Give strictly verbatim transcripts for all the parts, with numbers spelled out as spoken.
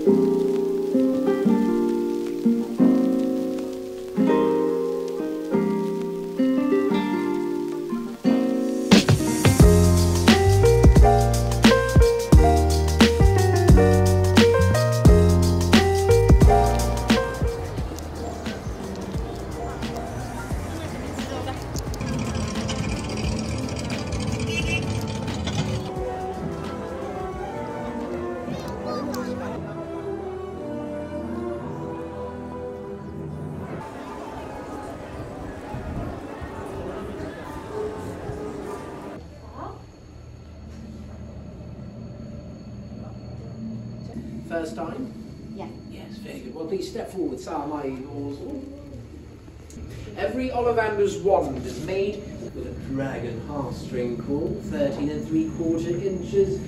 First time? Yeah. Yes, very good. Well, please step forward, Salamae Orzul. Every Ollivander's wand is made with a dragon heartstring core, thirteen and three quarter inches.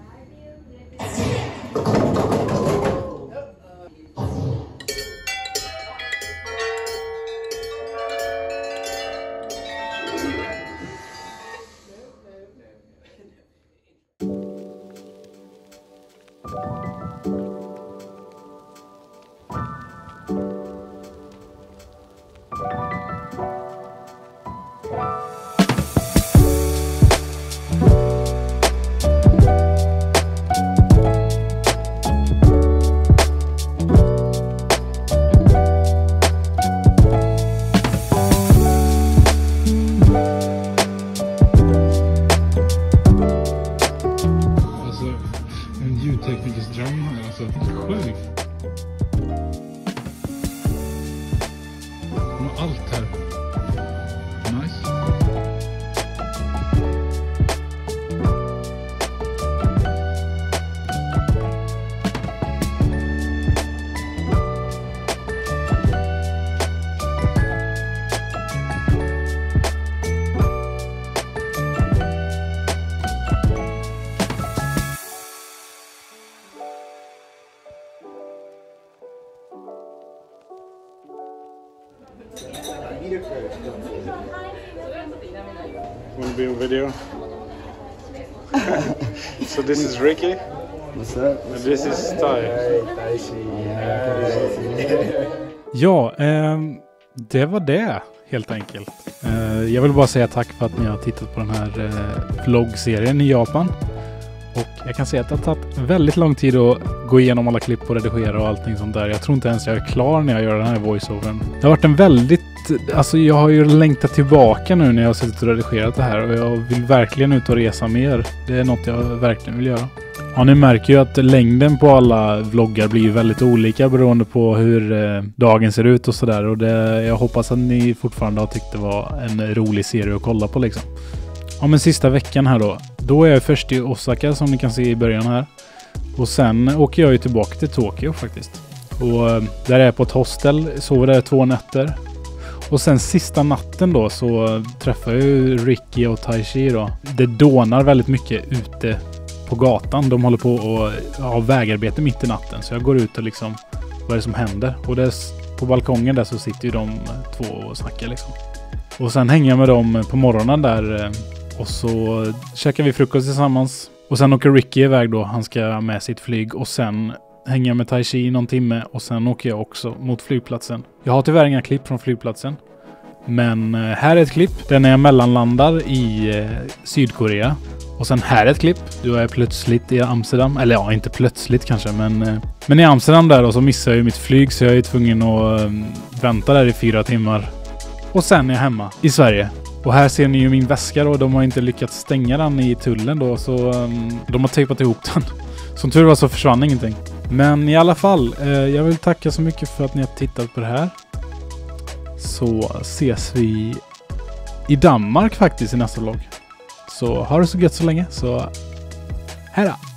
Ljudteknikers dröm här, alltså sjukt. De har allt här. Nice. Want to be on video? So this is Ricky. What's up? And this is Ty. Ja, eh, det var det helt enkelt. Eh, jag vill bara säga tack för att ni har tittat på den här eh, vloggserien i Japan. Och jag kan säga att det har tagit väldigt lång tid att gå igenom alla klipp och redigera och allting sånt där. Jag tror inte ens jag är klar när jag gör den här voiceovern. Det har varit en väldigt... Alltså jag har ju längtat tillbaka nu när jag har suttit och redigerat det här. Och jag vill verkligen ut och resa mer. Det är något jag verkligen vill göra. Ja, ni märker ju att längden på alla vloggar blir väldigt olika beroende på hur eh, dagen ser ut och sådär. Och det, jag hoppas att ni fortfarande har tyckt det var en rolig serie att kolla på liksom. Ja, men sista veckan här då. Då är jag först i Osaka som ni kan se i början här. Och sen åker jag ju tillbaka till Tokyo faktiskt. Och eh, där är jag på ett hostel. Sover där två nätter. Och sen sista natten då så träffar jag ju Ricky och Taishi då. Det dånar väldigt mycket ute på gatan. De håller på att ha vägarbete mitt i natten. Så jag går ut och liksom, vad är det som händer? Och där, på balkongen där så sitter ju de två och snackar liksom. Och sen hänger jag med dem på morgonen där. Och så käkar vi frukost tillsammans. Och sen åker Ricky iväg då. Han ska med sitt flyg. Och sen hänger jag med Taishi någon timme. Och sen åker jag också mot flygplatsen. Jag har tyvärr inga klipp från flygplatsen. Men här är ett klipp. Där när jag mellanlandar i eh, Sydkorea. Och sen här är ett klipp. Då är jag plötsligt i Amsterdam. Eller ja, inte plötsligt kanske. Men, eh, men i Amsterdam där och så missar jag ju mitt flyg. Så jag är ju tvungen att eh, vänta där i fyra timmar. Och sen är jag hemma i Sverige. Och här ser ni ju min väska och de har inte lyckats stänga den i tullen då. Så um, de har tejpat ihop den. Som tur var så försvann ingenting. Men i alla fall, eh, jag vill tacka så mycket för att ni har tittat på det här. Så ses vi i Danmark faktiskt i nästa vlogg. Så ha det så gött så länge. Så hej då!